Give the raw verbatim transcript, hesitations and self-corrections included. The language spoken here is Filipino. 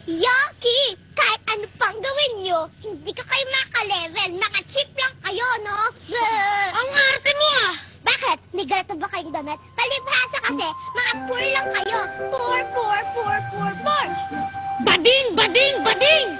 Yucky! Kahit ano pang gawin nyo, hindi ka kayo maka-level. Mga cheap lang kayo, no? Ang arte mo ah! Bakit? May ganito ba kayong damit? Palibhasa kasi, mga poor lang kayo. Poor, poor, poor, poor, poor. Bading! Bading! Bading!